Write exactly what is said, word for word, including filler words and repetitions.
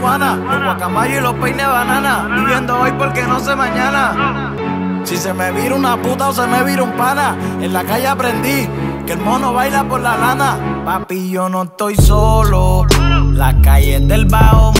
cubana, los guacamayos y los peines banana, viviendo hoy porque no sé mañana. Si se me vira una puta o se me vira un pana, en la calle aprendí que el mono baila por la lana. Papi, yo no estoy solo, la calle es del bajo